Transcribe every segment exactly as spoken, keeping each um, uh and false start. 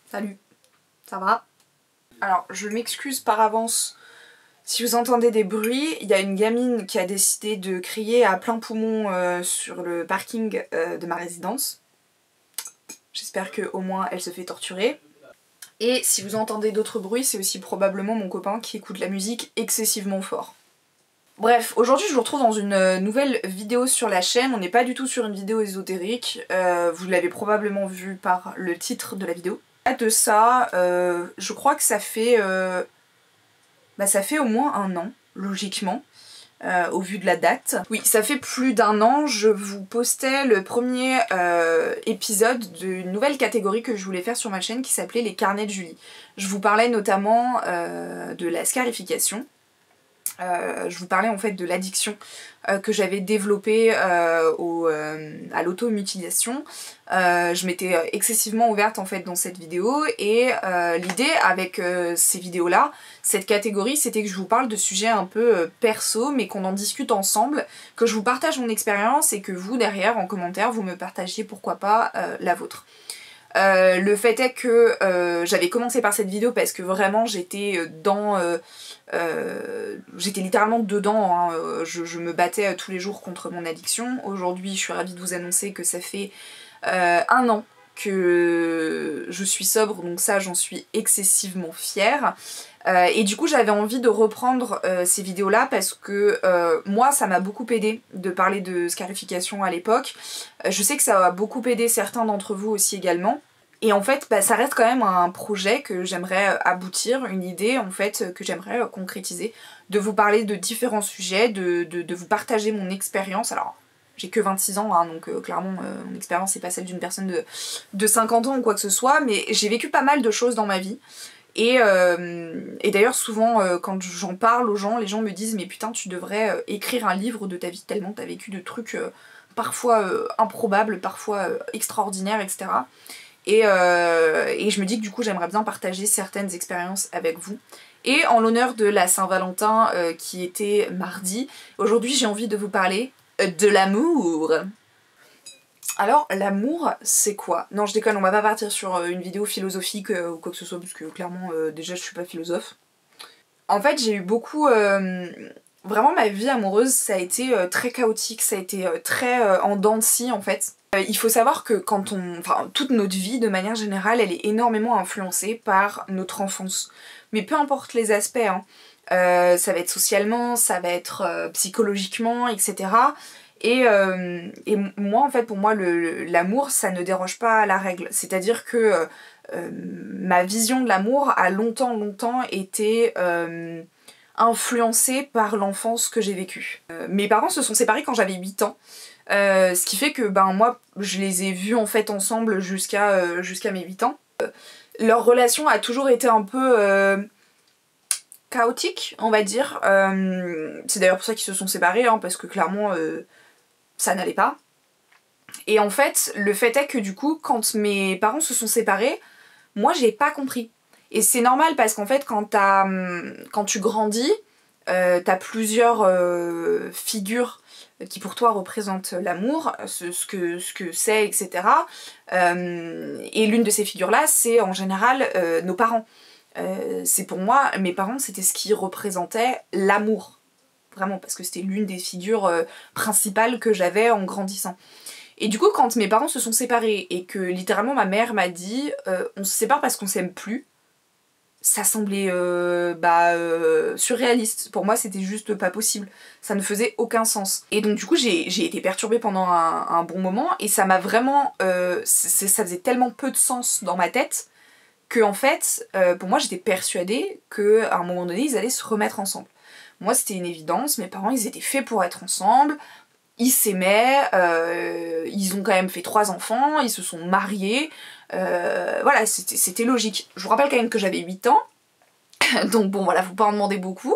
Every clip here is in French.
Salut, ça va? Alors je m'excuse par avance si vous entendez des bruits, il y a une gamine qui a décidé de crier à plein poumon euh, sur le parking euh, de ma résidence. J'espère qu'au moins elle se fait torturer. Et si vous entendez d'autres bruits, c'est aussi probablement mon copain qui écoute la musique excessivement fort. Bref, aujourd'hui je vous retrouve dans une nouvelle vidéo sur la chaîne. On n'est pas du tout sur une vidéo ésotérique, euh, vous l'avez probablement vu par le titre de la vidéo. De ça, euh, je crois que ça fait, euh, bah ça fait au moins un an, logiquement, euh, au vu de la date. Oui, ça fait plus d'un an, je vous postais le premier euh, épisode d'une nouvelle catégorie que je voulais faire sur ma chaîne qui s'appelait les carnets de Julie. Je vous parlais notamment euh, de la scarification. Euh, je vous parlais en fait de l'addiction euh, que j'avais développée euh, au, euh, à l'auto-mutilation. Euh, je m'étais excessivement ouverte en fait dans cette vidéo et euh, l'idée avec euh, ces vidéos là, cette catégorie, c'était que je vous parle de sujets un peu euh, perso mais qu'on en discute ensemble, que je vous partage mon expérience et que vous derrière en commentaire vous me partagiez pourquoi pas euh, la vôtre. Euh, le fait est que euh, j'avais commencé par cette vidéo parce que vraiment j'étais dans... Euh, euh, j'étais littéralement dedans, hein. je, je me battais tous les jours contre mon addiction. Aujourd'hui je suis ravie de vous annoncer que ça fait euh, un an que je suis sobre, donc ça j'en suis excessivement fière. Euh, et du coup j'avais envie de reprendre euh, ces vidéos là parce que euh, moi ça m'a beaucoup aidé de parler de scarification à l'époque. Euh, je sais que ça a beaucoup aidé certains d'entre vous aussi également. Et en fait bah, ça reste quand même un projet que j'aimerais aboutir, une idée en fait que j'aimerais concrétiser, de vous parler de différents sujets, de, de, de vous partager mon expérience. Alors j'ai que vingt-six ans, hein, donc euh, clairement euh, mon expérience c'est pas celle d'une personne de, de cinquante ans ou quoi que ce soit, mais j'ai vécu pas mal de choses dans ma vie. Et, euh, et d'ailleurs souvent euh, quand j'en parle aux gens, les gens me disent mais putain tu devrais euh, écrire un livre de ta vie tellement t'as vécu de trucs euh, parfois euh, improbables, parfois euh, extraordinaires, et cetera. Et, euh, et je me dis que du coup j'aimerais bien partager certaines expériences avec vous. Et en l'honneur de la Saint-Valentin euh, qui était mardi, aujourd'hui j'ai envie de vous parler de l'amour. Alors, l'amour, c'est quoi? Non, je déconne, on va pas partir sur une vidéo philosophique euh, ou quoi que ce soit, parce que clairement, euh, déjà, je suis pas philosophe. En fait, j'ai eu beaucoup... Euh, vraiment, ma vie amoureuse, ça a été euh, très chaotique, ça a été euh, très euh, en dents de scie, en fait. Euh, il faut savoir que quand on... Enfin, toute notre vie, de manière générale, elle est énormément influencée par notre enfance. Mais peu importe les aspects, hein. Euh, ça va être socialement, ça va être euh, psychologiquement, et cetera. Et, euh, et moi en fait pour moi l'amour ça ne déroge pas à la règle, c'est à dire que euh, ma vision de l'amour a longtemps longtemps été euh, influencée par l'enfance que j'ai vécue. Euh, mes parents se sont séparés quand j'avais huit ans, euh, ce qui fait que ben moi je les ai vus en fait ensemble jusqu'à euh, jusqu'à mes huit ans. Euh, leur relation a toujours été un peu... Euh, chaotique on va dire, euh, c'est d'ailleurs pour ça qu'ils se sont séparés hein, parce que clairement euh, ça n'allait pas. Et en fait, le fait est que du coup, quand mes parents se sont séparés, moi j'ai pas compris. Et c'est normal parce qu'en fait, quand, t'as, quand tu grandis, euh, t'as plusieurs euh, figures qui pour toi représentent l'amour, ce, ce que ce que c'est, et cetera. Euh, et l'une de ces figures-là, c'est en général euh, nos parents. Euh, c'est pour moi, mes parents, c'était ce qui représentait l'amour. Vraiment, parce que c'était l'une des figures euh, principales que j'avais en grandissant. Et du coup, quand mes parents se sont séparés et que littéralement ma mère m'a dit euh, on se sépare parce qu'on s'aime plus, ça semblait euh, bah, euh, surréaliste. Pour moi, c'était juste pas possible. Ça ne faisait aucun sens. Et donc du coup, j'ai été perturbée pendant un, un bon moment et ça m'a vraiment... Euh, ça faisait tellement peu de sens dans ma tête que en fait, euh, pour moi, j'étais persuadée qu'à un moment donné, ils allaient se remettre ensemble. Moi c'était une évidence, mes parents ils étaient faits pour être ensemble, ils s'aimaient, euh, ils ont quand même fait trois enfants, ils se sont mariés, euh, voilà c'était logique. Je vous rappelle quand même que j'avais huit ans, donc bon voilà, faut pas en demander beaucoup.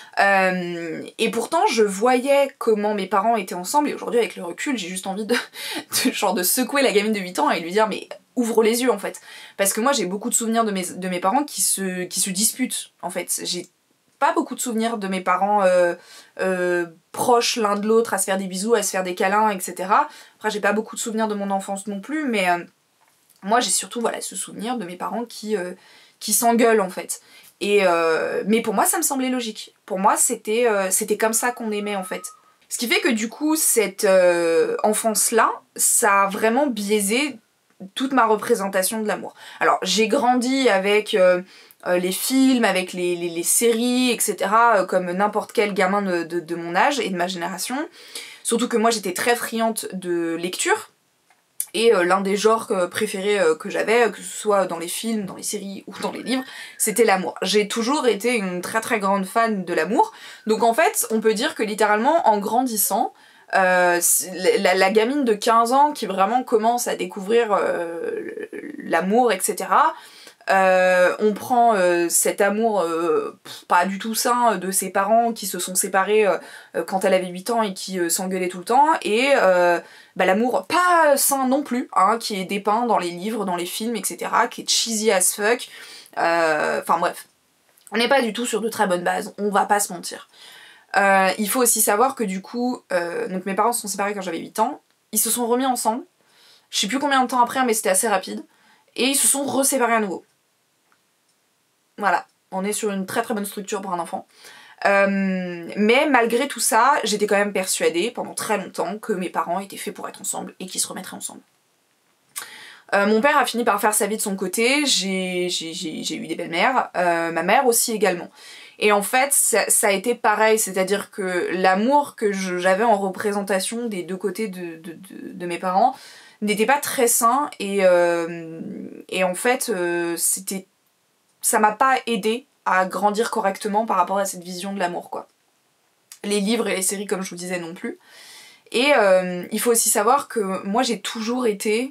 Euh, et pourtant je voyais comment mes parents étaient ensemble et aujourd'hui avec le recul j'ai juste envie de, de, genre de secouer la gamine de huit ans et lui dire mais ouvre les yeux en fait. Parce que moi j'ai beaucoup de souvenirs de mes, de mes parents qui se, qui se disputent en fait. J'ai pas beaucoup de souvenirs de mes parents euh, euh, proches l'un de l'autre, à se faire des bisous, à se faire des câlins, et cetera. Après j'ai pas beaucoup de souvenirs de mon enfance non plus, mais euh, Moi j'ai surtout voilà, ce souvenir de mes parents qui, euh, qui s'engueulent en fait. Et euh, mais pour moi ça me semblait logique. Pour moi c'était euh, c'était comme ça qu'on aimait en fait. Ce qui fait que du coup cette euh, enfance-là, ça a vraiment biaisé toute ma représentation de l'amour. Alors j'ai grandi avec euh, euh, les films, avec les, les, les séries, et cetera. Euh, comme n'importe quel gamin de, de, de mon âge et de ma génération. Surtout que moi j'étais très friande de lecture. Et euh, l'un des genres euh, préférés euh, que j'avais, que ce soit dans les films, dans les séries ou dans les livres, c'était l'amour. J'ai toujours été une très très grande fan de l'amour. Donc en fait, on peut dire que littéralement, en grandissant, euh, la, la gamine de quinze ans qui vraiment commence à découvrir euh, l'amour, et cetera, Euh, on prend euh, cet amour euh, pas du tout sain de ses parents qui se sont séparés euh, quand elle avait huit ans et qui euh, s'engueulaient tout le temps, et euh, bah, l'amour pas sain non plus, hein, qui est dépeint dans les livres, dans les films, et cetera, qui est cheesy as fuck. Euh, enfin bref, on n'est pas du tout sur de très bonnes bases, on va pas se mentir. Euh, il faut aussi savoir que du coup, euh, donc mes parents se sont séparés quand j'avais huit ans, ils se sont remis ensemble, je sais plus combien de temps après, mais c'était assez rapide, et ils se sont reséparés à nouveau. Voilà, on est sur une très très bonne structure pour un enfant. Euh, mais malgré tout ça, j'étais quand même persuadée pendant très longtemps que mes parents étaient faits pour être ensemble et qu'ils se remettraient ensemble. Euh, mon père a fini par faire sa vie de son côté, j'ai eu des belles-mères, euh, ma mère aussi également. Et en fait, ça, ça a été pareil, c'est-à-dire que l'amour que j'avais en représentation des deux côtés de, de, de, de mes parents n'était pas très sain, et, euh, et en fait, euh, c'était ça m'a pas aidé à grandir correctement par rapport à cette vision de l'amour, quoi. Les livres et les séries, comme je vous disais, non plus. Et euh, il faut aussi savoir que moi, j'ai toujours été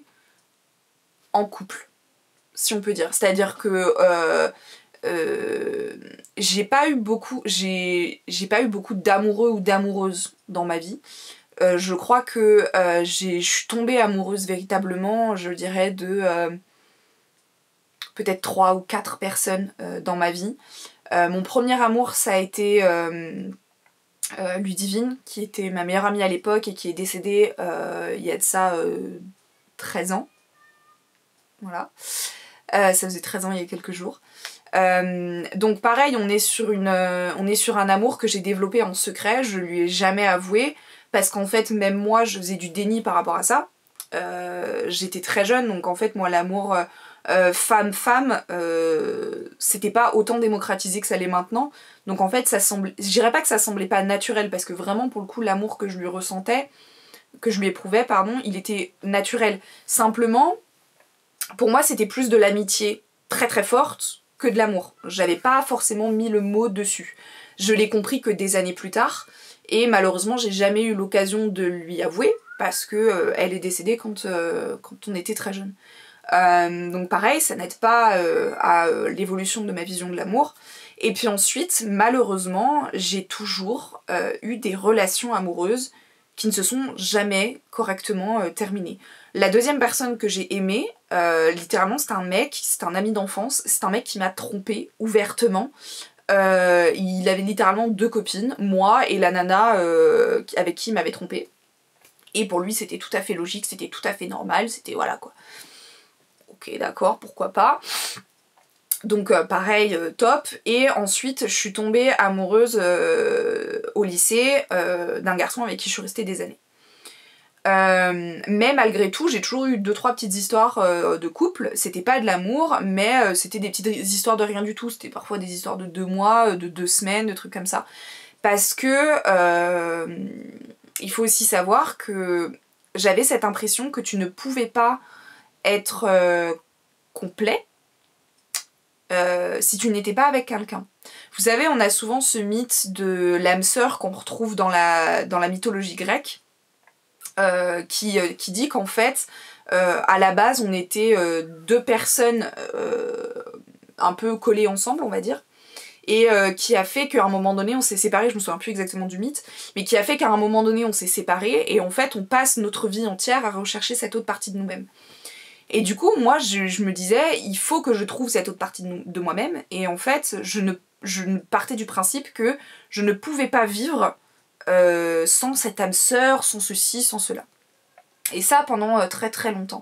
en couple, si on peut dire. C'est-à-dire que euh, euh, j'ai pas eu beaucoup, j'ai pas eu beaucoup d'amoureux ou d'amoureuses dans ma vie. Euh, je crois que euh, je suis tombée amoureuse véritablement, je dirais, de... Euh, peut-être trois ou quatre personnes euh, dans ma vie. Euh, mon premier amour, ça a été euh, euh, Ludivine, qui était ma meilleure amie à l'époque et qui est décédée euh, il y a de ça euh, treize ans. Voilà. Euh, ça faisait treize ans il y a quelques jours. Euh, donc pareil, on est sur, une, euh, on est sur un amour que j'ai développé en secret, je lui ai jamais avoué, parce qu'en fait, même moi, je faisais du déni par rapport à ça. Euh, j'étais très jeune, donc en fait, moi, l'amour... Euh, Euh, femme-femme, euh, c'était pas autant démocratisé que ça l'est maintenant. Donc en fait, ça semblait, je dirais pas que ça semblait pas naturel, parce que vraiment, pour le coup, l'amour que je lui ressentais, que je lui éprouvais, pardon, il était naturel. Simplement, pour moi, c'était plus de l'amitié très très forte que de l'amour. J'avais pas forcément mis le mot dessus. Je l'ai compris que des années plus tard, et malheureusement, j'ai jamais eu l'occasion de lui avouer, parce que euh, elle est décédée quand, euh, quand on était très jeune. Euh, donc pareil, ça n'aide pas euh, à euh, l'évolution de ma vision de l'amour. Et puis ensuite, malheureusement, j'ai toujours euh, eu des relations amoureuses qui ne se sont jamais correctement euh, terminées. La deuxième personne que j'ai aimée, euh, littéralement, c'est un mec, c'est un ami d'enfance, c'est un mec qui m'a trompée ouvertement. Euh, il avait littéralement deux copines, moi et la nana euh, avec qui il m'avait trompée. Et pour lui, c'était tout à fait logique, c'était tout à fait normal, c'était voilà quoi. Ok, d'accord, pourquoi pas. Donc euh, pareil, euh, top. Et ensuite, je suis tombée amoureuse euh, au lycée euh, d'un garçon avec qui je suis restée des années. Euh, mais malgré tout, j'ai toujours eu deux trois petites histoires euh, de couple. C'était pas de l'amour, mais euh, c'était des petites histoires de rien du tout. C'était parfois des histoires de deux mois, de deux semaines, de trucs comme ça. Parce que euh, il faut aussi savoir que j'avais cette impression que tu ne pouvais pas être euh, complet euh, si tu n'étais pas avec quelqu'un. Vous savez, on a souvent ce mythe de l'âme sœur qu'on retrouve dans la, dans la mythologie grecque, euh, qui, euh, qui dit qu'en fait, euh, à la base, on était euh, deux personnes euh, un peu collées ensemble, on va dire, et euh, qui a fait qu'à un moment donné on s'est séparés, je me souviens plus exactement du mythe, mais qui a fait qu'à un moment donné on s'est séparés, et en fait on passe notre vie entière à rechercher cette autre partie de nous-mêmes. Et du coup, moi, je, je me disais, il faut que je trouve cette autre partie de, de moi-même. Et en fait, je ne, je ne partais du principe que je ne pouvais pas vivre euh, sans cette âme sœur, sans ceci, sans cela. Et ça pendant euh, très très longtemps.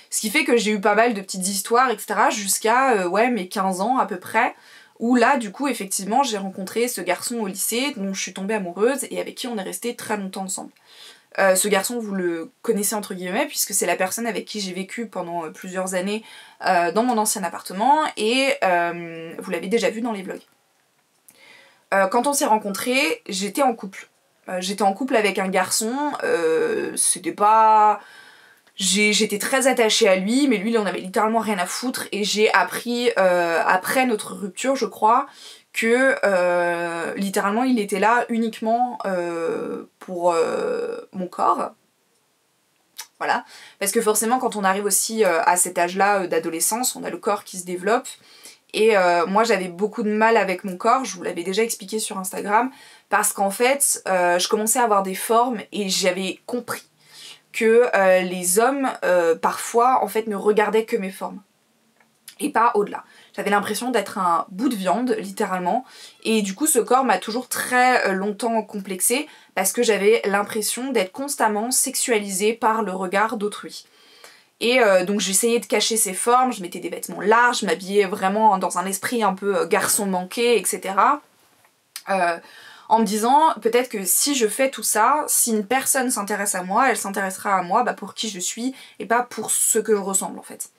Ce qui fait que j'ai eu pas mal de petites histoires, et cetera jusqu'à euh, ouais, mes quinze ans à peu près, où là du coup effectivement j'ai rencontré ce garçon au lycée dont je suis tombée amoureuse et avec qui on est resté très longtemps ensemble. Euh, ce garçon, vous le connaissez entre guillemets, puisque c'est la personne avec qui j'ai vécu pendant euh, plusieurs années euh, dans mon ancien appartement, et euh, vous l'avez déjà vu dans les vlogs. Euh, quand on s'est rencontrés, j'étais en couple. Euh, j'étais en couple avec un garçon, euh, c'était pas... J'étais très attachée à lui, mais lui il en avait littéralement rien à foutre, et j'ai appris, euh, après notre rupture je crois, que euh, littéralement il était là uniquement euh, pour euh, mon corps. Voilà, parce que forcément quand on arrive aussi euh, à cet âge-là euh, d'adolescence, on a le corps qui se développe, et euh, moi j'avais beaucoup de mal avec mon corps, je vous l'avais déjà expliqué sur Instagram, parce qu'en fait euh, je commençais à avoir des formes et j'avais compris que euh, les hommes euh, parfois en fait ne regardaient que mes formes et pas au-delà. J'avais l'impression d'être un bout de viande littéralement, et du coup ce corps m'a toujours très euh, longtemps complexée parce que j'avais l'impression d'être constamment sexualisée par le regard d'autrui. Et euh, donc j'essayais de cacher ces formes, je mettais des vêtements larges, je m'habillais vraiment dans un esprit un peu euh, garçon manqué, et cetera. Euh, en me disant peut-être que si je fais tout ça, si une personne s'intéresse à moi, elle s'intéressera à moi bah, pour qui je suis et pas pour ce que je ressemble en fait.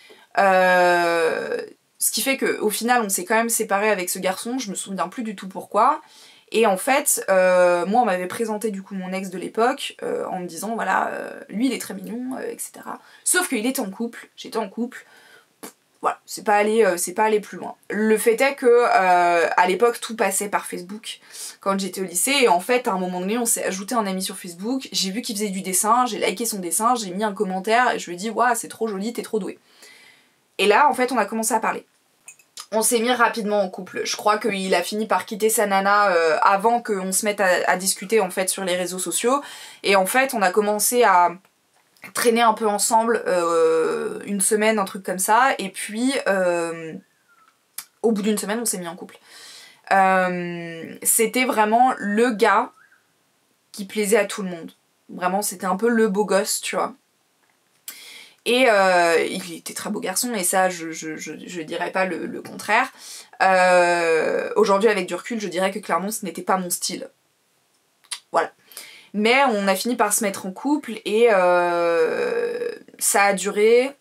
Euh, ce qui fait qu'au final on s'est quand même séparés avec ce garçon, je me souviens plus du tout pourquoi. Et en fait, euh, moi on m'avait présenté du coup mon ex de l'époque euh, en me disant voilà, euh, lui il est très mignon, euh, et cetera. Sauf qu'il était en couple, j'étais en couple. Voilà, c'est pas allé, euh, c'est pas allé plus loin. Le fait est que euh, à l'époque tout passait par Facebook quand j'étais au lycée, et en fait à un moment donné on s'est ajouté un ami sur Facebook, j'ai vu qu'il faisait du dessin, j'ai liké son dessin, j'ai mis un commentaire et je lui ai dit waouh c'est trop joli, t'es trop doué. Et là en fait on a commencé à parler. On s'est mis rapidement en couple. Je crois qu'il a fini par quitter sa nana euh, avant qu'on se mette à, à discuter en fait sur les réseaux sociaux, et en fait on a commencé à traîner un peu ensemble euh, une semaine, un truc comme ça, et puis euh, au bout d'une semaine on s'est mis en couple. Euh, c'était vraiment le gars qui plaisait à tout le monde. Vraiment c'était un peu le beau gosse, tu vois. Et euh, il était très beau garçon, et ça je, je, je, je dirais pas le, le contraire. Euh, Aujourd'hui avec du recul je dirais que clairement ce n'était pas mon style. Voilà. Mais on a fini par se mettre en couple, et euh, ça a duré,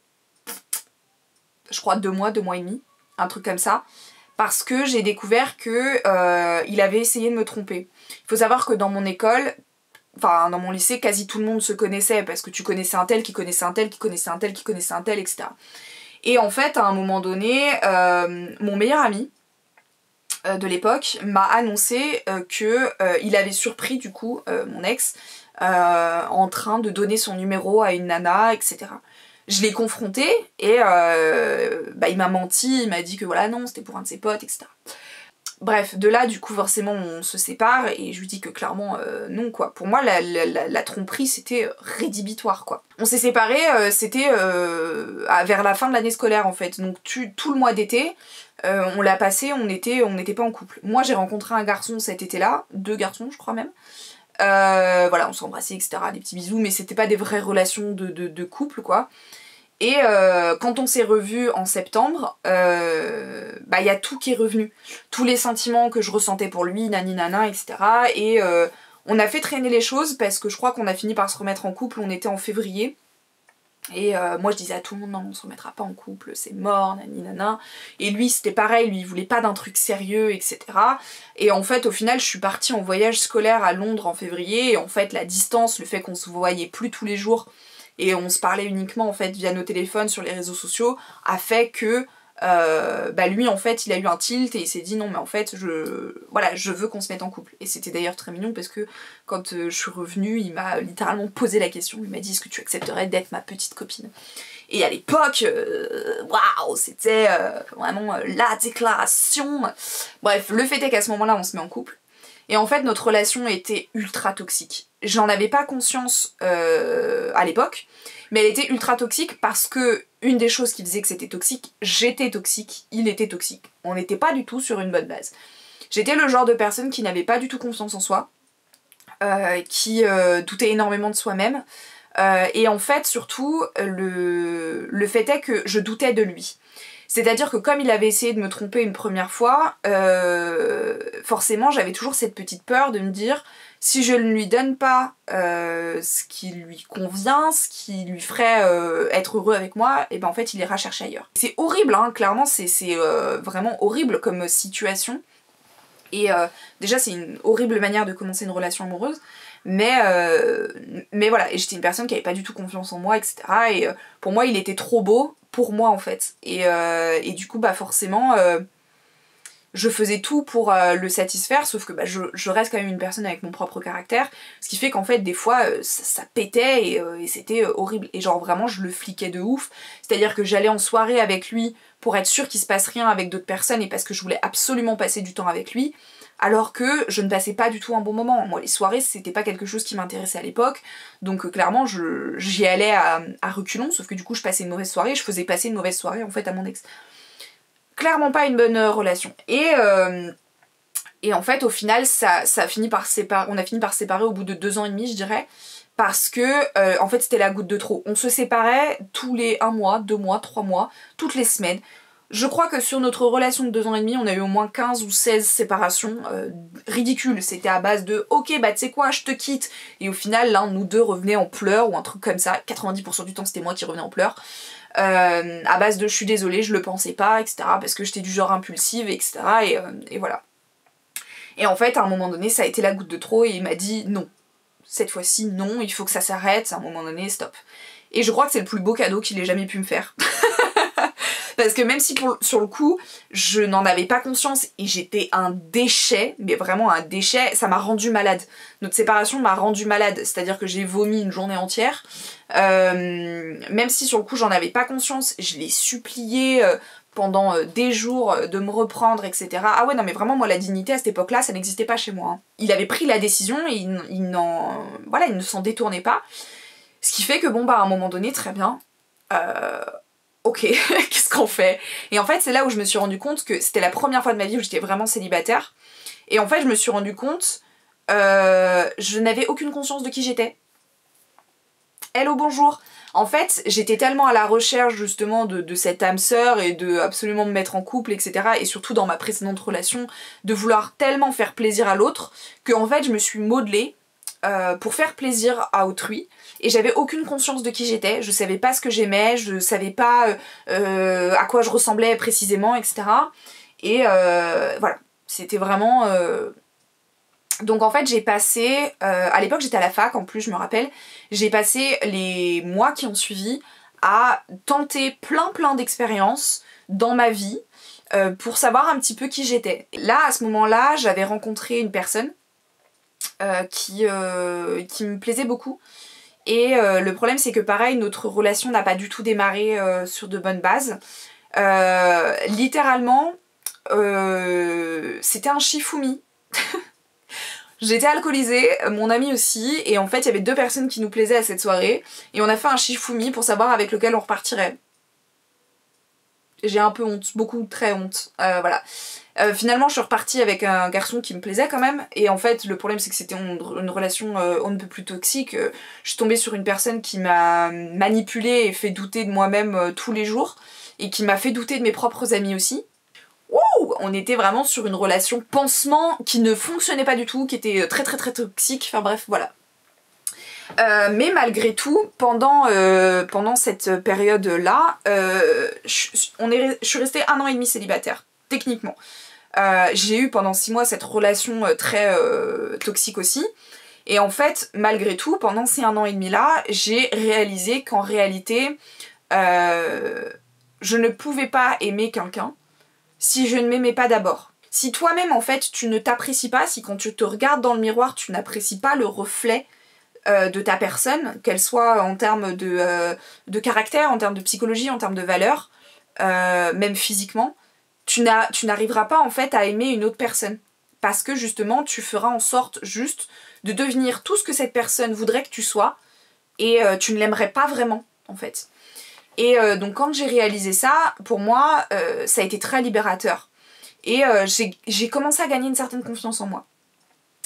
je crois, deux mois, deux mois et demi, un truc comme ça, parce que j'ai découvert que euh, il avait essayé de me tromper. Il faut savoir que dans mon école, enfin dans mon lycée, quasi tout le monde se connaissait, parce que tu connaissais un tel qui connaissait un tel qui connaissait un tel qui connaissait un tel, et cetera. Et en fait, à un moment donné, euh, mon meilleur ami de l'époque m'a annoncé euh, que euh, il avait surpris du coup euh, mon ex euh, en train de donner son numéro à une nana, et cetera. Je l'ai confronté et euh, bah, il m'a menti, il m'a dit que voilà non c'était pour un de ses potes, et cetera. Bref, de là du coup forcément on se sépare, et je lui dis que clairement euh, non quoi. Pour moi la, la, la, la tromperie c'était rédhibitoire quoi. On s'est séparés, euh, c'était euh, vers la fin de l'année scolaire en fait, donc tu, tout le mois d'été euh, on l'a passé, on était, on n'était pas en couple. Moi j'ai rencontré un garçon cet été-là, deux garçons je crois même. Euh, voilà on s'embrassait et cetera, des petits bisous, mais c'était pas des vraies relations de, de, de couple quoi. Et euh, quand on s'est revus en septembre, euh, bah il y a tout qui est revenu. Tous les sentiments que je ressentais pour lui, nani nana, et cetera. Et euh, on a fait traîner les choses parce que je crois qu'on a fini par se remettre en couple, on était en février. Et euh, moi je disais à tout le monde non on se remettra pas en couple, c'est mort, nani nana. Et lui c'était pareil, lui il voulait pas d'un truc sérieux, et cetera. Et en fait au final je suis partie en voyage scolaire à Londres en février, et en fait la distance, le fait qu'on se voyait plus tous les jours, et on se parlait uniquement en fait via nos téléphones sur les réseaux sociaux, a fait que euh, bah lui en fait il a eu un tilt et il s'est dit non mais en fait je voilà je veux qu'on se mette en couple. Et c'était d'ailleurs très mignon parce que quand euh, je suis revenue il m'a littéralement posé la question, il m'a dit est-ce que tu accepterais d'être ma petite copine. Et à l'époque waouh euh, c'était euh, vraiment euh, la déclaration. Bref le fait est qu'à ce moment là on se met en couple. Et en fait notre relation était ultra toxique. J'en avais pas conscience euh, à l'époque, mais elle était ultra toxique parce que une des choses qui faisait que c'était toxique, j'étais toxique, il était toxique. On n'était pas du tout sur une bonne base. J'étais le genre de personne qui n'avait pas du tout confiance en soi, euh, qui euh, doutait énormément de soi-même, Euh, et en fait, surtout, le, le fait est que je doutais de lui. C'est-à-dire que comme il avait essayé de me tromper une première fois, euh, forcément j'avais toujours cette petite peur de me dire si je ne lui donne pas euh, ce qui lui convient, ce qui lui ferait euh, être heureux avec moi, et ben en fait il ira chercher ailleurs. C'est horrible, hein, clairement c'est euh, vraiment horrible comme situation. Et euh, déjà c'est une horrible manière de commencer une relation amoureuse. Mais, euh, mais voilà, et j'étais une personne qui avait pas du tout confiance en moi, et cetera. Et euh, pour moi, il était trop beau pour moi en fait. Et, euh, et du coup, bah forcément, euh, je faisais tout pour euh, le satisfaire, sauf que bah, je, je reste quand même une personne avec mon propre caractère, ce qui fait qu'en fait, des fois, euh, ça, ça pétait et, euh, et c'était euh, horrible. Et genre vraiment, je le fliquais de ouf. C'est-à-dire que j'allais en soirée avec lui pour être sûre qu'il se passe rien avec d'autres personnes et parce que je voulais absolument passer du temps avec lui. Alors que je ne passais pas du tout un bon moment. Moi, les soirées, c'était pas quelque chose qui m'intéressait à l'époque, donc euh, clairement, j'y allais à, à reculons, sauf que du coup, je passais une mauvaise soirée, je faisais passer une mauvaise soirée, en fait, à mon ex. Clairement pas une bonne euh, relation. Et, euh, et en fait, au final, ça, ça a fini par séparer, on a fini par se séparer au bout de deux ans et demi, je dirais, parce que, euh, en fait, c'était la goutte de trop. On se séparait tous les un mois, deux mois, trois mois, toutes les semaines. Je crois que sur notre relation de deux ans et demi, on a eu au moins quinze ou seize séparations euh, ridicules. C'était à base de « Ok, bah tu sais quoi, je te quitte ». Et au final, l'un de nous deux revenait en pleurs ou un truc comme ça. quatre-vingt-dix pour cent du temps, c'était moi qui revenais en pleurs. Euh, à base de « Je suis désolée, je le pensais pas », et cetera. Parce que j'étais du genre impulsive, et cetera. Et, euh, et voilà. Et en fait, à un moment donné, ça a été la goutte de trop et il m'a dit « Non, cette fois-ci, non, il faut que ça s'arrête. À un moment donné, stop ». Et je crois que c'est le plus beau cadeau qu'il ait jamais pu me faire. Parce que même si pour, sur le coup, je n'en avais pas conscience et j'étais un déchet, mais vraiment un déchet, ça m'a rendu malade. Notre séparation m'a rendu malade, c'est-à-dire que j'ai vomi une journée entière. Euh, même si sur le coup j'en avais pas conscience, je l'ai supplié euh, pendant euh, des jours euh, de me reprendre, et cetera. Ah ouais, non mais vraiment, moi la dignité à cette époque-là, ça n'existait pas chez moi. Hein. Il avait pris la décision et il, il n'en... Voilà, il ne s'en détournait pas. Ce qui fait que bon bah à un moment donné, très bien... Euh... Ok, qu'est-ce qu'on fait? Et en fait, c'est là où je me suis rendu compte que c'était la première fois de ma vie où j'étais vraiment célibataire. Et en fait, je me suis rendu compte, euh, je n'avais aucune conscience de qui j'étais. Hello, bonjour. En fait, j'étais tellement à la recherche justement de, de cette âme sœur et de absolument me mettre en couple, et cetera. Et surtout dans ma précédente relation, de vouloir tellement faire plaisir à l'autre, que en fait, je me suis modelée euh, pour faire plaisir à autrui. Et j'avais aucune conscience de qui j'étais, je savais pas ce que j'aimais, je savais pas euh, à quoi je ressemblais précisément, et cetera. Et euh, voilà, c'était vraiment... Euh... Donc en fait j'ai passé, euh, à l'époque j'étais à la fac en plus, je me rappelle, j'ai passé les mois qui ont suivi à tenter plein plein d'expériences dans ma vie euh, pour savoir un petit peu qui j'étais. Là, à ce moment-là, j'avais rencontré une personne euh, qui, euh, qui me plaisait beaucoup. Et euh, le problème c'est que pareil, notre relation n'a pas du tout démarré euh, sur de bonnes bases. Euh, littéralement, euh, c'était un shifumi. J'étais alcoolisée, mon ami aussi, et en fait il y avait deux personnes qui nous plaisaient à cette soirée, et on a fait un shifumi pour savoir avec lequel on repartirait. J'ai un peu honte, beaucoup, très honte, euh, voilà. Euh, finalement je suis repartie avec un garçon qui me plaisait quand même, et en fait le problème c'est que c'était une, une relation euh, on ne peut plus toxique. Euh, je suis tombée sur une personne qui m'a manipulée et fait douter de moi-même euh, tous les jours, et qui m'a fait douter de mes propres amis aussi. Wouh, on était vraiment sur une relation pansement qui ne fonctionnait pas du tout, qui était très très très toxique, enfin bref voilà. Euh, mais malgré tout, pendant, euh, pendant cette période-là, euh, je, on est, je suis restée un an et demi célibataire, techniquement. Euh, j'ai eu pendant six mois cette relation euh, très euh, toxique aussi. Et en fait, malgré tout, pendant ces un an et demi-là, j'ai réalisé qu'en réalité, euh, je ne pouvais pas aimer quelqu'un si je ne m'aimais pas d'abord. Si toi-même, en fait, tu ne t'apprécies pas, si quand tu te regardes dans le miroir, tu n'apprécies pas le reflet euh, de ta personne, qu'elle soit en termes de, euh, de caractère, en termes de psychologie, en termes de valeur, euh, même physiquement, tu n'arriveras pas, en fait, à aimer une autre personne. Parce que, justement, tu feras en sorte, juste, de devenir tout ce que cette personne voudrait que tu sois, et euh, tu ne l'aimerais pas vraiment, en fait. Et euh, donc quand j'ai réalisé ça, pour moi, euh, ça a été très libérateur. Et euh, j'ai commencé à gagner une certaine confiance en moi.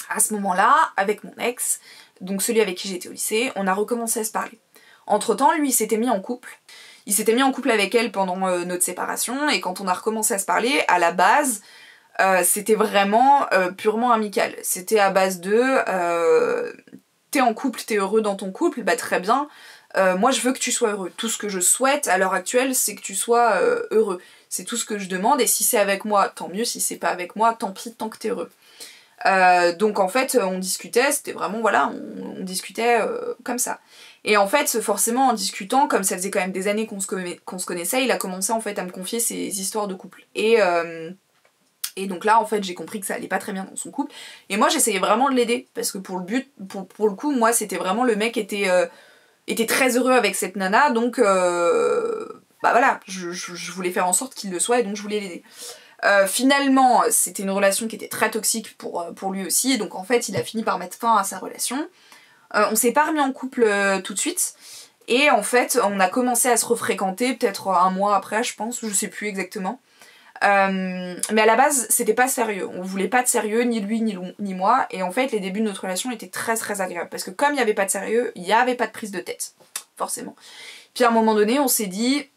À ce moment-là, avec mon ex, donc celui avec qui j'étais au lycée, on a recommencé à se parler. Entre temps, lui il s'était mis en couple. Il s'était mis en couple avec elle pendant euh, notre séparation, et quand on a recommencé à se parler, à la base, euh, c'était vraiment euh, purement amical. C'était à base de euh, t'es en couple, t'es heureux dans ton couple, bah très bien, euh, moi je veux que tu sois heureux. Tout ce que je souhaite à l'heure actuelle, c'est que tu sois euh, heureux. C'est tout ce que je demande, et si c'est avec moi, tant mieux, si c'est pas avec moi, tant pis, tant que t'es heureux. Euh, donc en fait on discutait, c'était vraiment voilà, on, on discutait euh, comme ça. Et en fait forcément en discutant, comme ça faisait quand même des années qu'on se, qu'on se connaissait, il a commencé en fait à me confier ses histoires de couple. Et, euh, et donc là en fait j'ai compris que ça allait pas très bien dans son couple. Et moi j'essayais vraiment de l'aider, parce que pour le but, pour, pour le coup moi c'était vraiment le mec était, euh, était très heureux avec cette nana, donc euh, bah voilà, je, je, je voulais faire en sorte qu'il le soit et donc je voulais l'aider. Euh, finalement, c'était une relation qui était très toxique pour, pour lui aussi, et donc en fait, il a fini par mettre fin à sa relation. Euh, on s'est pas remis en couple euh, tout de suite, et en fait, on a commencé à se refréquenter peut-être un mois après, je pense, je sais plus exactement. Euh, mais à la base, c'était pas sérieux. On voulait pas de sérieux, ni lui, ni, ni moi, et en fait, les débuts de notre relation étaient très très agréables, parce que comme il y avait pas de sérieux, il y avait pas de prise de tête, forcément. Puis à un moment donné, on s'est dit...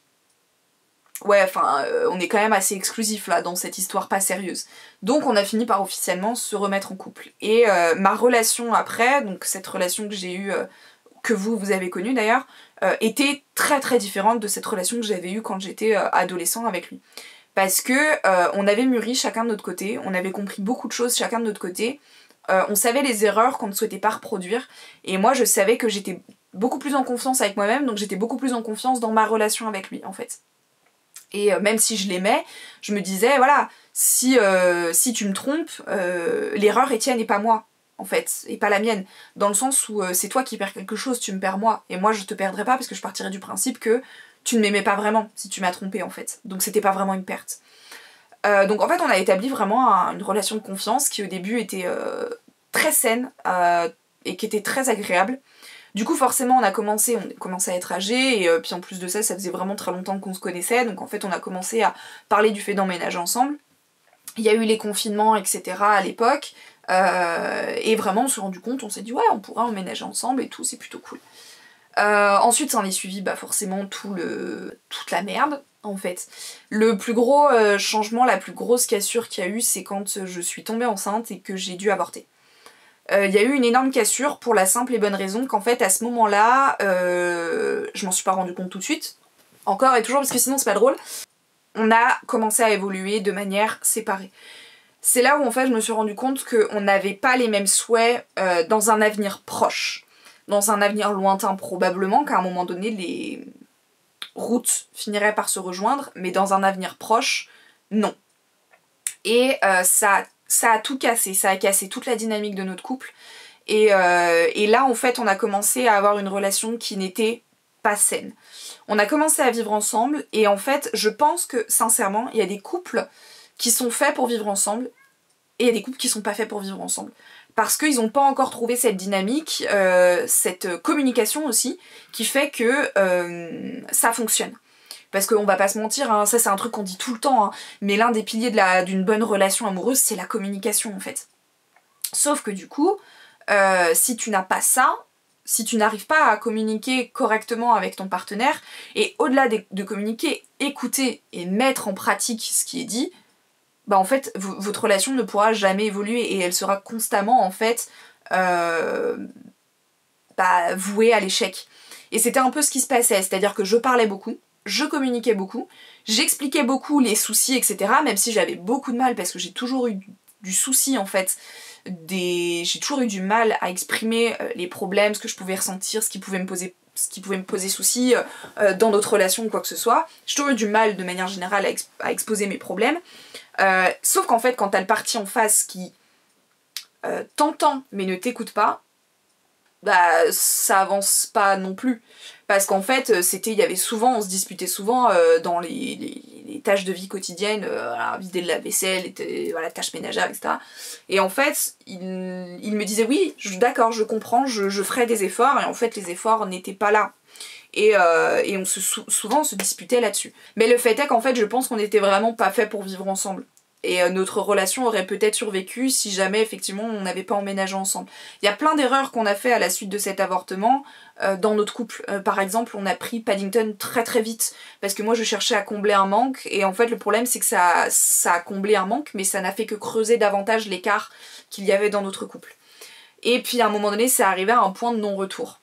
Ouais, enfin, euh, on est quand même assez exclusif là dans cette histoire pas sérieuse. Donc on a fini par officiellement se remettre en couple. Et euh, ma relation après, donc cette relation que j'ai eue, euh, que vous, vous avez connue d'ailleurs, euh, était très très différente de cette relation que j'avais eue quand j'étais euh, adolescent avec lui. Parce que euh, on avait mûri chacun de notre côté, on avait compris beaucoup de choses chacun de notre côté, euh, on savait les erreurs qu'on ne souhaitait pas reproduire, et moi je savais que j'étais beaucoup plus en confiance avec moi-même, donc j'étais beaucoup plus en confiance dans ma relation avec lui en fait. Et euh, même si je l'aimais, je me disais, voilà, si, euh, si tu me trompes, euh, l'erreur est tienne et pas moi, en fait, et pas la mienne. Dans le sens où euh, c'est toi qui perds quelque chose, tu me perds moi, et moi je te perdrai pas parce que je partirais du principe que tu ne m'aimais pas vraiment si tu m'as trompé en fait. Donc c'était pas vraiment une perte. Euh, donc en fait on a établi vraiment un, une relation de confiance qui au début était euh, très saine euh, et qui était très agréable. Du coup forcément on a commencé, on a commencé à être âgés, et euh, puis en plus de ça, ça faisait vraiment très longtemps qu'on se connaissait, donc en fait on a commencé à parler du fait d'emménager ensemble. Il y a eu les confinements, et cetera à l'époque, euh, et vraiment on s'est rendu compte, on s'est dit ouais on pourra emménager ensemble et tout, c'est plutôt cool. Euh, ensuite ça en est suivi bah, forcément tout le... toute la merde en fait. Le plus gros euh, changement, la plus grosse cassure qu'il y a eu, c'est quand je suis tombée enceinte et que j'ai dû avorter. Il euh, y a eu une énorme cassure pour la simple et bonne raison qu'en fait à ce moment-là, euh, je m'en suis pas rendu compte tout de suite, encore et toujours parce que sinon c'est pas drôle, on a commencé à évoluer de manière séparée. C'est là où en fait je me suis rendu compte qu'on n'avait pas les mêmes souhaits euh, dans un avenir proche. Dans un avenir lointain probablement, qu'à un moment donné les routes finiraient par se rejoindre, mais dans un avenir proche, non. Et euh, ça ça a tout cassé, ça a cassé toute la dynamique de notre couple, et, euh, et là en fait on a commencé à avoir une relation qui n'était pas saine. On a commencé à vivre ensemble, et en fait je pense que sincèrement il y a des couples qui sont faits pour vivre ensemble, et il y a des couples qui sont pas faits pour vivre ensemble, parce qu'ils n'ont pas encore trouvé cette dynamique, euh, cette communication aussi, qui fait que euh, ça fonctionne. Parce qu'on va pas se mentir, hein, ça c'est un truc qu'on dit tout le temps, hein, mais l'un des piliers de la, d'une bonne relation amoureuse, c'est la communication en fait. Sauf que du coup, euh, si tu n'as pas ça, si tu n'arrives pas à communiquer correctement avec ton partenaire, et au-delà de, de communiquer, écouter et mettre en pratique ce qui est dit, bah en fait, votre relation ne pourra jamais évoluer, et elle sera constamment en fait euh, bah, vouée à l'échec. Et c'était un peu ce qui se passait, c'est-à-dire que je parlais beaucoup, je communiquais beaucoup, j'expliquais beaucoup les soucis, et cetera. Même si j'avais beaucoup de mal, parce que j'ai toujours eu du souci en fait, des... j'ai toujours eu du mal à exprimer les problèmes, ce que je pouvais ressentir, ce qui pouvait me poser, ce qui pouvait me poser souci euh, dans notre relation ou quoi que ce soit. J'ai toujours eu du mal de manière générale à, exp à exposer mes problèmes. Euh, sauf qu'en fait, quand t'as le parti en face qui euh, t'entend mais ne t'écoute pas, bah ça avance pas non plus. Parce qu'en fait, c'était, il y avait souvent, on se disputait souvent euh, dans les, les, les tâches de vie quotidiennes, euh, voilà, vider de la vaisselle, et, voilà, tâches ménagères, et cetera. Et en fait, il, il me disait oui, d'accord, je comprends, je, je ferai des efforts, et en fait les efforts n'étaient pas là. Et, euh, et on se, souvent on se disputait là-dessus. Mais le fait est qu'en fait je pense qu'on n'était vraiment pas fait pour vivre ensemble. Et euh, notre relation aurait peut-être survécu si jamais effectivement on n'avait pas emménagé ensemble. Il y a plein d'erreurs qu'on a fait à la suite de cet avortement euh, dans notre couple. Euh, par exemple, on a pris Paddington très très vite parce que moi je cherchais à combler un manque et en fait le problème c'est que ça, ça a comblé un manque mais ça n'a fait que creuser davantage l'écart qu'il y avait dans notre couple. Et puis à un moment donné c'est arrivé à un point de non-retour.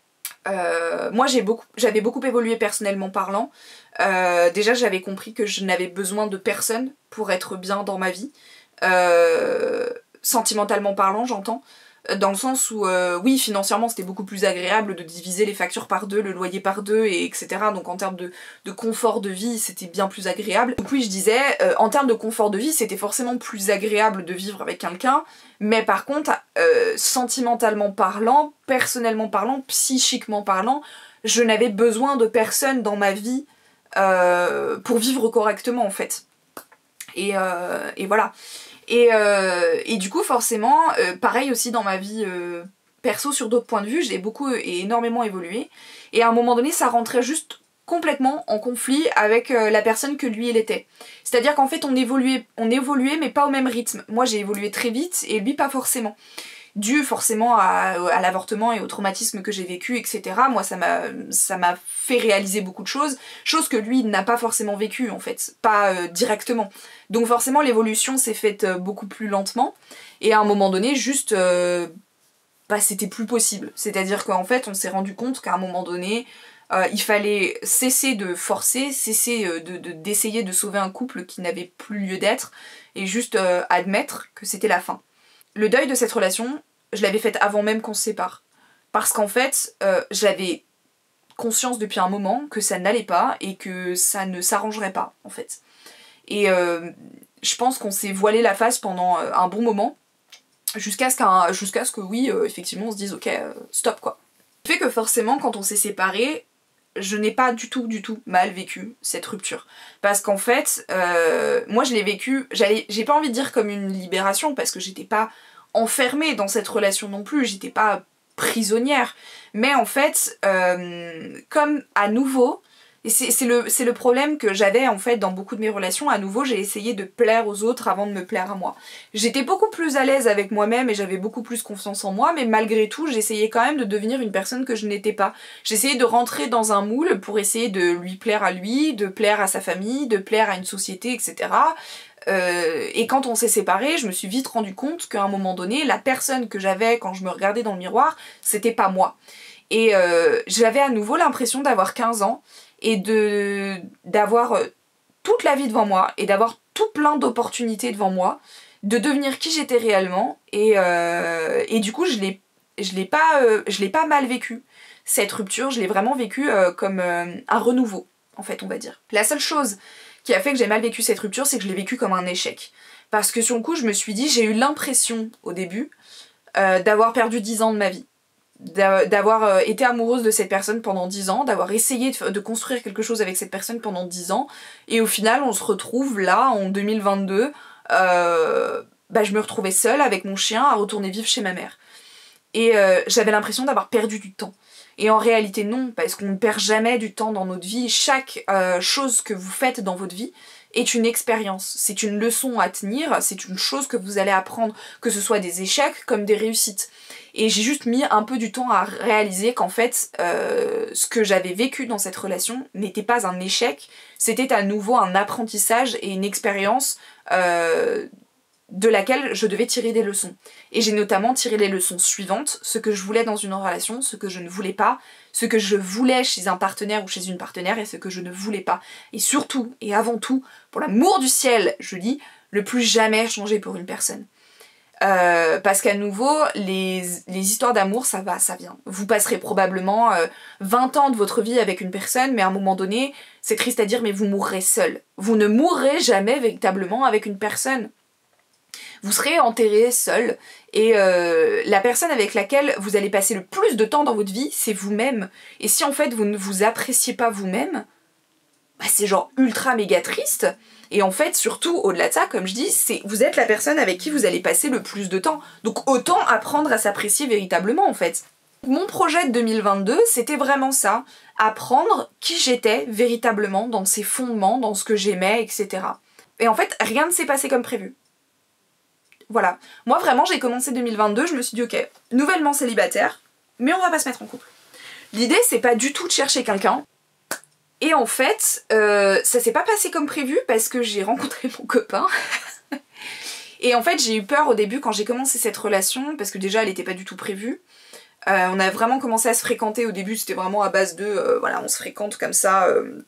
Euh, moi j'ai beaucoup, j'avais beaucoup évolué personnellement parlant. Euh, déjà j'avais compris que je n'avais besoin de personne pour être bien dans ma vie. Euh, sentimentalement parlant j'entends. Dans le sens où, euh, oui, financièrement c'était beaucoup plus agréable de diviser les factures par deux, le loyer par deux, et etc. Donc en termes de, de confort de vie, c'était bien plus agréable. Donc oui, je disais, euh, en termes de confort de vie, c'était forcément plus agréable de vivre avec quelqu'un, mais par contre, euh, sentimentalement parlant, personnellement parlant, psychiquement parlant, je n'avais besoin de personne dans ma vie euh, pour vivre correctement en fait. Et, euh, et voilà. Et, euh, et du coup forcément, euh, pareil aussi dans ma vie euh, perso sur d'autres points de vue, j'ai beaucoup et énormément évolué. Et à un moment donné ça rentrait juste complètement en conflit avec euh, la personne que lui il était. C'est-à-dire qu'en fait on évoluait, on évoluait mais pas au même rythme. Moi j'ai évolué très vite et lui pas forcément. Dû forcément à, à l'avortement et au traumatisme que j'ai vécu, et cetera. Moi ça m'a ça m'a fait réaliser beaucoup de choses, choses que lui n'a pas forcément vécu en fait, pas euh, directement. Donc forcément l'évolution s'est faite euh, beaucoup plus lentement, et à un moment donné juste, euh, bah c'était plus possible. C'est-à-dire qu'en fait on s'est rendu compte qu'à un moment donné, euh, il fallait cesser de forcer, cesser euh, de, de, d'essayer de sauver un couple qui n'avait plus lieu d'être, et juste euh, admettre que c'était la fin. Le deuil de cette relation, je l'avais faite avant même qu'on se sépare. Parce qu'en fait, euh, j'avais conscience depuis un moment que ça n'allait pas et que ça ne s'arrangerait pas, en fait. Et euh, je pense qu'on s'est voilé la face pendant euh, un bon moment, jusqu'à ce, qu'un, jusqu'à ce que, oui, euh, effectivement, on se dise, ok, euh, stop, quoi. Ce qui fait que forcément, quand on s'est séparés, je n'ai pas du tout, du tout mal vécu cette rupture. Parce qu'en fait, euh, moi je l'ai vécu, j'allais, j'ai pas envie de dire comme une libération, parce que j'étais pas enfermée dans cette relation non plus, j'étais pas prisonnière. Mais en fait, euh, comme à nouveau, et c'est, c'est, le, c'est le problème que j'avais en fait dans beaucoup de mes relations, à nouveau j'ai essayé de plaire aux autres avant de me plaire à moi. J'étais beaucoup plus à l'aise avec moi-même et j'avais beaucoup plus confiance en moi, mais malgré tout j'essayais quand même de devenir une personne que je n'étais pas. J'essayais de rentrer dans un moule pour essayer de lui plaire à lui, de plaire à sa famille, de plaire à une société, et cetera. Euh, et quand on s'est séparés, je me suis vite rendu compte qu'à un moment donné, la personne que j'avais quand je me regardais dans le miroir, c'était pas moi. Et euh, j'avais à nouveau l'impression d'avoir quinze ans, et de d'avoir toute la vie devant moi et d'avoir tout plein d'opportunités devant moi, de devenir qui j'étais réellement, et, euh, et du coup je l'ai je l'ai pas euh, je l'ai pas mal vécu cette rupture, je l'ai vraiment vécu euh, comme euh, un renouveau en fait on va dire. La seule chose qui a fait que j'ai mal vécu cette rupture, c'est que je l'ai vécu comme un échec, parce que sur le coup je me suis dit, j'ai eu l'impression au début euh, d'avoir perdu dix ans de ma vie, d'avoir été amoureuse de cette personne pendant dix ans, d'avoir essayé de, de construire quelque chose avec cette personne pendant dix ans, et au final on se retrouve là en deux mille vingt-deux, euh, bah, je me retrouvais seule avec mon chien à retourner vivre chez ma mère. Et euh, j'avais l'impression d'avoir perdu du temps. Et en réalité non, parce qu'on ne perd jamais du temps dans notre vie. Chaque euh, chose que vous faites dans votre vie est une expérience, c'est une leçon à tenir, c'est une chose que vous allez apprendre, que ce soit des échecs comme des réussites. Et j'ai juste mis un peu du temps à réaliser qu'en fait, euh, ce que j'avais vécu dans cette relation n'était pas un échec, c'était à nouveau un apprentissage et une expérience euh, de laquelle je devais tirer des leçons. Et j'ai notamment tiré les leçons suivantes, ce que je voulais dans une relation, ce que je ne voulais pas, ce que je voulais chez un partenaire ou chez une partenaire et ce que je ne voulais pas. Et surtout, et avant tout, pour l'amour du ciel, je dis, ne plus jamais changer pour une personne. Euh, parce qu'à nouveau, les, les histoires d'amour, ça va, ça vient. Vous passerez probablement euh, vingt ans de votre vie avec une personne, mais à un moment donné, c'est triste à dire, mais vous mourrez seul. Vous ne mourrez jamais véritablement avec une personne. Vous serez enterré seul, et euh, la personne avec laquelle vous allez passer le plus de temps dans votre vie, c'est vous-même. Et si en fait vous ne vous appréciez pas vous-même, bah c'est genre ultra méga triste. Et en fait, surtout, au-delà de ça, comme je dis, c'est vous êtes la personne avec qui vous allez passer le plus de temps. Donc autant apprendre à s'apprécier véritablement en fait. Mon projet de deux mille vingt-deux, c'était vraiment ça, apprendre qui j'étais véritablement dans ses fondements, dans ce que j'aimais, et cetera. Et en fait, rien ne s'est passé comme prévu. Voilà. Moi vraiment, j'ai commencé deux mille vingt-deux, je me suis dit ok, nouvellement célibataire, mais on va pas se mettre en couple. L'idée, c'est pas du tout de chercher quelqu'un. Et en fait, euh, ça s'est pas passé comme prévu parce que j'ai rencontré mon copain. Et en fait, j'ai eu peur au début quand j'ai commencé cette relation, parce que déjà, elle était pas du tout prévue. Euh, on a vraiment commencé à se fréquenter au début, c'était vraiment à base de, euh, voilà, on se fréquente comme ça, euh,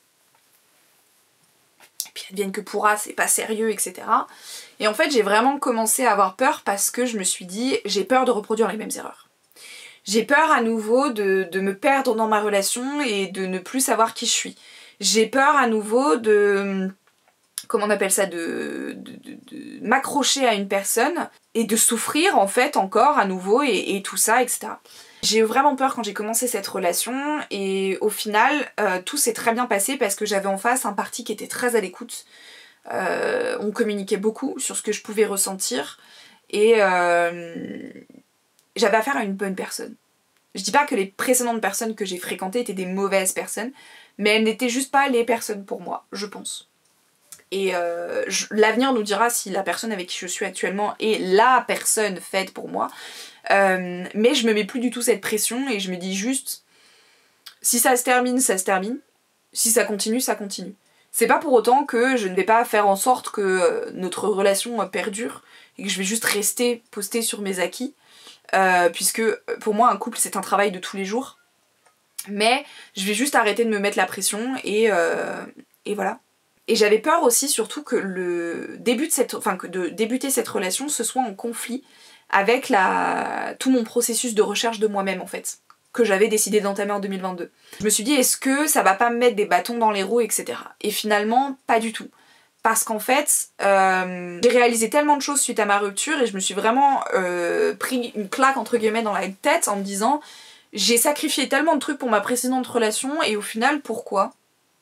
et puis advienne que pourra, c'est pas sérieux, et cetera. Et en fait, j'ai vraiment commencé à avoir peur parce que je me suis dit, j'ai peur de reproduire les mêmes erreurs. J'ai peur à nouveau de, de me perdre dans ma relation et de ne plus savoir qui je suis. J'ai peur à nouveau de... comment on appelle ça, de, de, de, de m'accrocher à une personne et de souffrir en fait encore à nouveau et, et tout ça, et cetera. J'ai eu vraiment peur quand j'ai commencé cette relation et au final euh, tout s'est très bien passé parce que j'avais en face un parti qui était très à l'écoute. Euh, on communiquait beaucoup sur ce que je pouvais ressentir et euh, j'avais affaire à une bonne personne. Je dis pas que les précédentes personnes que j'ai fréquentées étaient des mauvaises personnes, mais elles n'étaient juste pas les personnes pour moi, je pense. Et euh, l'avenir nous dira si la personne avec qui je suis actuellement est la personne faite pour moi. Euh, mais je me mets plus du tout cette pression et je me dis juste, si ça se termine, ça se termine. Si ça continue, ça continue. C'est pas pour autant que je ne vais pas faire en sorte que notre relation perdure et que je vais juste rester postée sur mes acquis. Euh, puisque pour moi un couple c'est un travail de tous les jours. Mais je vais juste arrêter de me mettre la pression et, euh, et voilà. Et j'avais peur aussi surtout que le début de cette, enfin que de débuter cette relation ce soit en conflit avec la, tout mon processus de recherche de moi-même en fait, que j'avais décidé d'entamer en deux mille vingt-deux. Je me suis dit est-ce que ça va pas me mettre des bâtons dans les roues, et cetera. Et finalement pas du tout. Parce qu'en fait, euh, j'ai réalisé tellement de choses suite à ma rupture et je me suis vraiment euh, pris une claque entre guillemets dans la tête en me disant j'ai sacrifié tellement de trucs pour ma précédente relation et au final pourquoi ?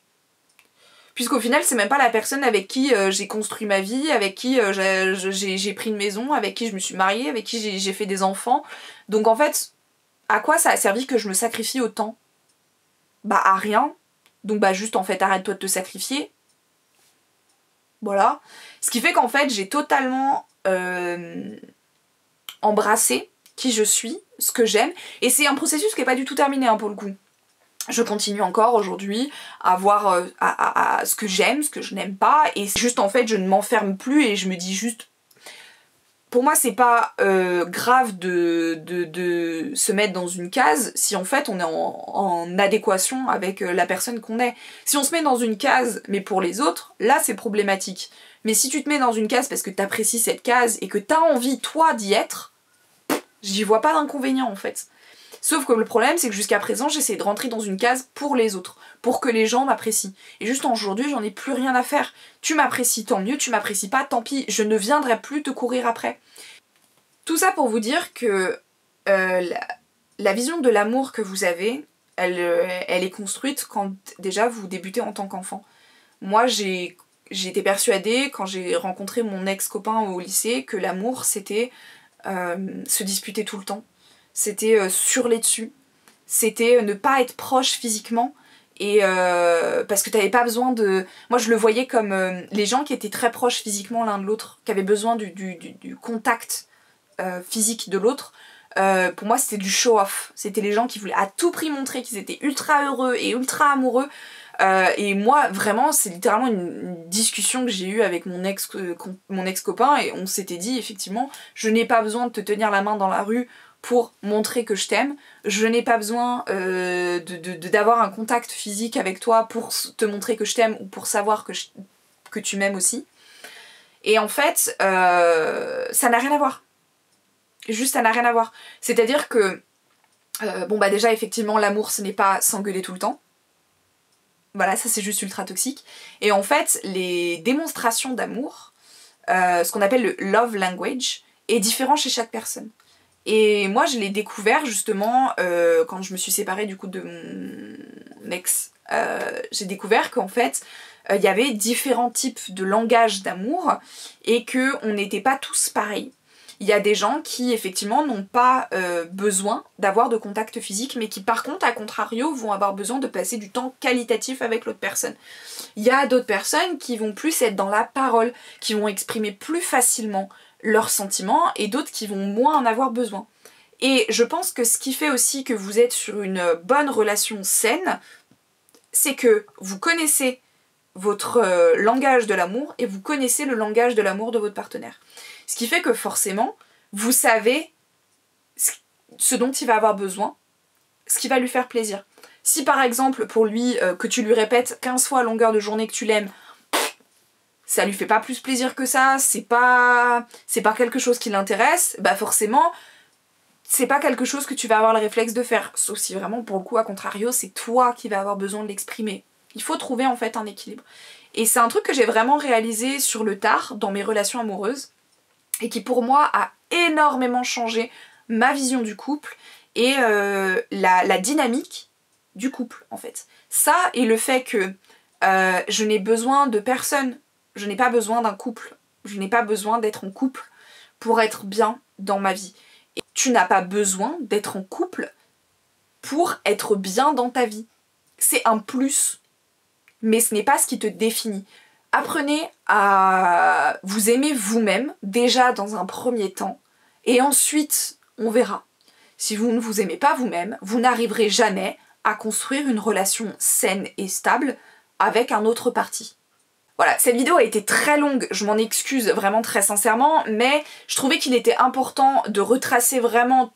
Puisqu'au final c'est même pas la personne avec qui euh, j'ai construit ma vie, avec qui euh, j'ai pris une maison, avec qui je me suis mariée, avec qui j'ai fait des enfants. Donc en fait, à quoi ça a servi que je me sacrifie autant ? Bah à rien. Donc bah juste en fait arrête-toi de te sacrifier. Voilà. Ce qui fait qu'en fait j'ai totalement euh, embrassé qui je suis, ce que j'aime. Et c'est un processus qui n'est pas du tout terminé hein, pour le coup. Je continue encore aujourd'hui à voir euh, à, à, à ce que j'aime, ce que je n'aime pas. Et juste en fait je ne m'enferme plus et je me dis juste... Pour moi c'est pas euh, grave de, de, de se mettre dans une case si en fait on est en, en adéquation avec la personne qu'on est. Si on se met dans une case mais pour les autres, là c'est problématique. Mais si tu te mets dans une case parce que t'apprécies cette case et que t'as envie toi d'y être, j'y vois pas d'inconvénient en fait. Sauf que le problème c'est que jusqu'à présent j'essaie de rentrer dans une case pour les autres, pour que les gens m'apprécient. Et juste aujourd'hui j'en ai plus rien à faire. Tu m'apprécies tant mieux, tu m'apprécies pas tant pis, je ne viendrai plus te courir après. Tout ça pour vous dire que euh, la, la vision de l'amour que vous avez, elle, euh, elle est construite quand déjà vous débutez en tant qu'enfant. Moi j'ai été persuadée quand j'ai rencontré mon ex-copain au lycée que l'amour c'était euh, se disputer tout le temps. C'était euh, surler dessus, c'était euh, ne pas être proche physiquement et euh, parce que t'avais pas besoin de... Moi je le voyais comme euh, les gens qui étaient très proches physiquement l'un de l'autre, qui avaient besoin du, du, du, du contact euh, physique de l'autre. Euh, pour moi c'était du show-off, c'était les gens qui voulaient à tout prix montrer qu'ils étaient ultra heureux et ultra amoureux. Euh, et moi vraiment c'est littéralement une, une discussion que j'ai eue avec mon ex, euh, mon ex-copain et on s'était dit effectivement je n'ai pas besoin de te tenir la main dans la rue pour montrer que je t'aime, je n'ai pas besoin euh, de, de, de, d'avoir un contact physique avec toi pour te montrer que je t'aime ou pour savoir que, je, que tu m'aimes aussi. Et en fait, euh, ça n'a rien à voir. Juste ça n'a rien à voir. C'est-à-dire que, euh, bon bah déjà effectivement l'amour ce n'est pas s'engueuler tout le temps. Voilà, ça c'est juste ultra toxique. Et en fait, les démonstrations d'amour, euh, ce qu'on appelle le love language, est différent chez chaque personne. Et moi je l'ai découvert justement euh, quand je me suis séparée du coup de mon ex. Euh, j'ai découvert qu'en fait il euh, y avait différents types de langage d'amour et qu'on n'était pas tous pareils. Il y a des gens qui effectivement n'ont pas euh, besoin d'avoir de contact physique, mais qui par contre, à contrario, vont avoir besoin de passer du temps qualitatif avec l'autre personne. Il y a d'autres personnes qui vont plus être dans la parole, qui vont exprimer plus facilement leurs sentiments, et d'autres qui vont moins en avoir besoin. Et je pense que ce qui fait aussi que vous êtes sur une bonne relation saine, c'est que vous connaissez votre euh, langage de l'amour et vous connaissez le langage de l'amour de votre partenaire. Ce qui fait que forcément, vous savez ce dont il va avoir besoin, ce qui va lui faire plaisir. Si par exemple, pour lui, euh, que tu lui répètes quinze fois à longueur de journée que tu l'aimes, ça lui fait pas plus plaisir que ça, c'est pas, c'est pas quelque chose qui l'intéresse, bah forcément, c'est pas quelque chose que tu vas avoir le réflexe de faire. Sauf si vraiment, pour le coup, à contrario, c'est toi qui vas avoir besoin de l'exprimer. Il faut trouver en fait un équilibre. Et c'est un truc que j'ai vraiment réalisé sur le tard, dans mes relations amoureuses, et qui pour moi a énormément changé ma vision du couple et euh, la, la dynamique du couple en fait. Ça et le fait que euh, je n'ai besoin de personne, je n'ai pas besoin d'un couple, je n'ai pas besoin d'être en couple pour être bien dans ma vie. Et tu n'as pas besoin d'être en couple pour être bien dans ta vie. C'est un plus, mais ce n'est pas ce qui te définit. Apprenez à vous aimer vous-même, déjà dans un premier temps, et ensuite, on verra. Si vous ne vous aimez pas vous-même, vous n'arriverez jamais à construire une relation saine et stable avec un autre parti. Voilà, cette vidéo a été très longue, je m'en excuse vraiment très sincèrement, mais je trouvais qu'il était important de retracer vraiment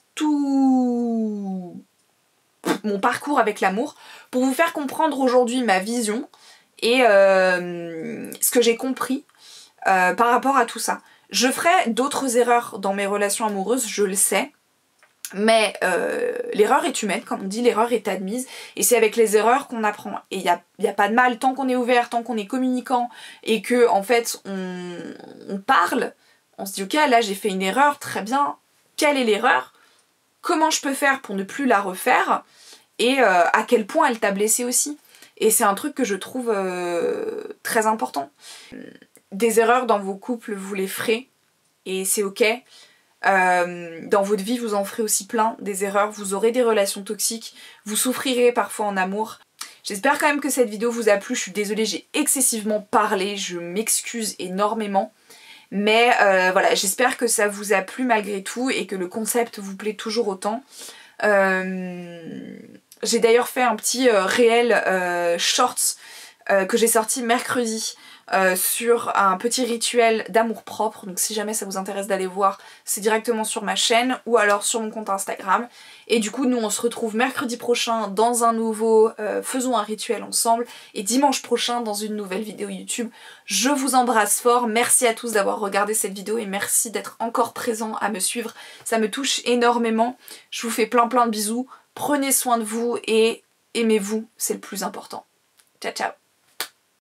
tout mon parcours avec l'amour pour vous faire comprendre aujourd'hui ma vision et euh, ce que j'ai compris euh, par rapport à tout ça. Je ferai d'autres erreurs dans mes relations amoureuses, je le sais, mais euh, l'erreur est humaine, comme on dit, l'erreur est admise, et c'est avec les erreurs qu'on apprend. Et il n'y a, y a pas de mal, tant qu'on est ouvert, tant qu'on est communicant, et que en fait on, on parle, on se dit ok, là j'ai fait une erreur, très bien, quelle est l'erreur? Comment je peux faire pour ne plus la refaire? Et euh, à quel point elle t'a blessé aussi? Et c'est un truc que je trouve euh, très important. Des erreurs dans vos couples, vous les ferez, et c'est ok. Euh, dans votre vie, vous en ferez aussi plein, des erreurs, vous aurez des relations toxiques, vous souffrirez parfois en amour. J'espère quand même que cette vidéo vous a plu, je suis désolée, j'ai excessivement parlé, je m'excuse énormément. Mais euh, voilà, j'espère que ça vous a plu malgré tout et que le concept vous plaît toujours autant. Euh... J'ai d'ailleurs fait un petit euh, réel euh, shorts euh, que j'ai sorti mercredi euh, sur un petit rituel d'amour propre. Donc si jamais ça vous intéresse d'aller voir, c'est directement sur ma chaîne ou alors sur mon compte Instagram. Et du coup nous on se retrouve mercredi prochain dans un nouveau euh, Faisons un rituel ensemble et dimanche prochain dans une nouvelle vidéo YouTube. Je vous embrasse fort, merci à tous d'avoir regardé cette vidéo et merci d'être encore présents à me suivre. Ça me touche énormément. Je vous fais plein plein de bisous. Prenez soin de vous et aimez-vous, c'est le plus important. Ciao ciao.